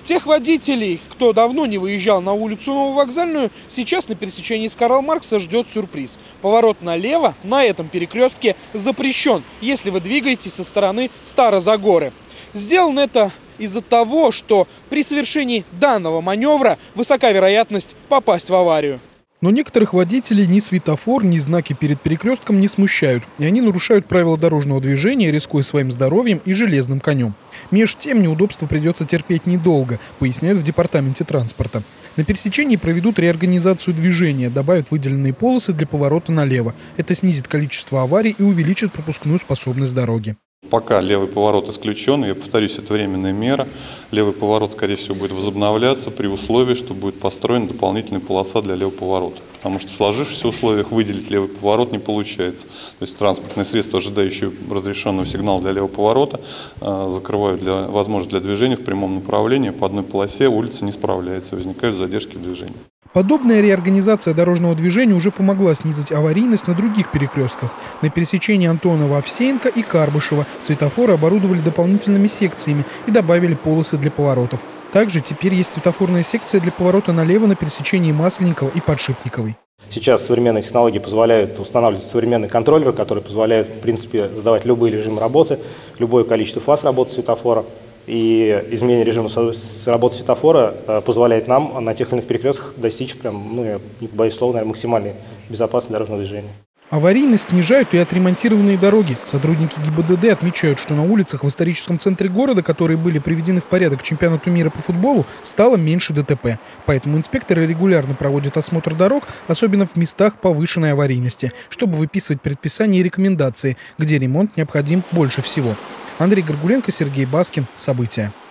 Тех водителей, кто давно не выезжал на улицу Нововокзальную, сейчас на пересечении с Карла Маркса ждет сюрприз. Поворот налево на этом перекрестке запрещен, если вы двигаетесь со стороны Старозагоры. Сделано это из-за того, что при совершении данного маневра высока вероятность попасть в аварию. Но некоторых водителей ни светофор, ни знаки перед перекрестком не смущают. И они нарушают правила дорожного движения, рискуя своим здоровьем и железным конем. Меж тем неудобства придется терпеть недолго, поясняют в департаменте транспорта. На пересечении проведут реорганизацию движения, добавят выделенные полосы для поворота налево. Это снизит количество аварий и увеличит пропускную способность дороги. Пока левый поворот исключен, я повторюсь, это временная мера. Левый поворот, скорее всего, будет возобновляться при условии, что будет построена дополнительная полоса для левого поворота. Потому что в сложившихся условиях выделить левый поворот не получается. То есть транспортные средства, ожидающие разрешенного сигнала для левого поворота, закрывают возможность для движения в прямом направлении. По одной полосе улица не справляется, возникают задержки в движении. Подобная реорганизация дорожного движения уже помогла снизить аварийность на других перекрестках. На пересечении Антонова-Овсеенко и Карбышева светофоры оборудовали дополнительными секциями и добавили полосы для поворотов. Также теперь есть светофорная секция для поворота налево на пересечении Масленникова и Подшипниковой. Сейчас современные технологии позволяют устанавливать современные контроллеры, которые позволяют, в принципе, задавать любые режимы работы, любое количество фаз работы светофора. И изменение режима работы светофора позволяет нам на тех или иных перекрестках достичь, я не боюсь слова, наверное, максимальной безопасности дорожного движения. Аварийность снижают и отремонтированные дороги. Сотрудники ГИБДД отмечают, что на улицах в историческом центре города, которые были приведены в порядок к чемпионату мира по футболу, стало меньше ДТП. Поэтому инспекторы регулярно проводят осмотр дорог, особенно в местах повышенной аварийности, чтобы выписывать предписания и рекомендации, где ремонт необходим больше всего. Андрей Горгуленко, Сергей Баскин. События.